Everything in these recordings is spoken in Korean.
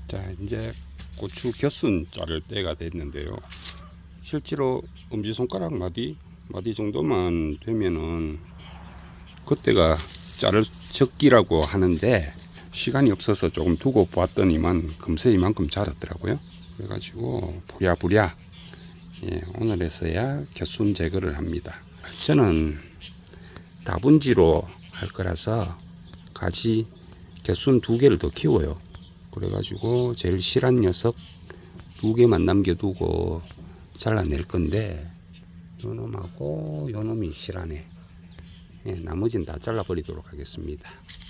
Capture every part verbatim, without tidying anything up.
자, 이제 고추 겨순 자를 때가 됐는데요. 실제로 엄지손가락 마디 마디 정도만 되면은 그때가 자를 적기라고 하는데, 시간이 없어서 조금 두고 보았더니만 금세 이만큼 자랐더라고요. 그래가지고 부랴부랴 예, 오늘에서야 겨순 제거를 합니다. 저는 다분지로 할 거라서 가지 겨순 두 개를 더 키워요. 그래가지고 제일 실한 녀석 두 개만 남겨두고 잘라낼 건데, 요놈하고 요놈이 실하네. 예, 나머지는 다 잘라버리도록 하겠습니다.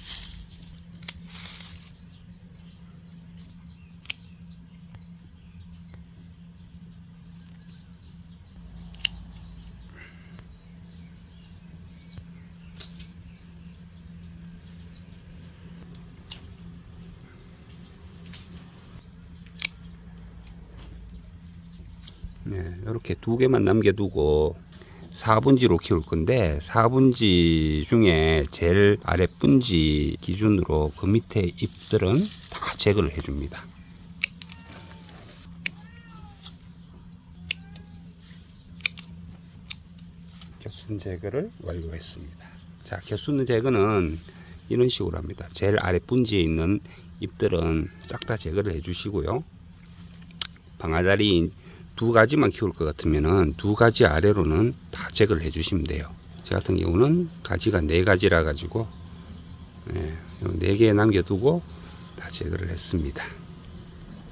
네, 이렇게 두 개만 남겨두고 사 분지로 키울 건데, 사 분지 중에 제일 아래 분지 기준으로 그 밑에 잎들은 다 제거를 해줍니다. 겨순 제거를 완료했습니다. 자, 겨순 제거는 이런 식으로 합니다. 제일 아래 분지에 있는 잎들은 싹 다 제거를 해주시고요. 방아다리 두 가지만 키울 것 같으면은 두 가지 아래로는 다 제거를 해주시면 돼요. 저 같은 경우는 가지가 네 가지라 가지고 네 개 남겨두고 다 제거를 했습니다.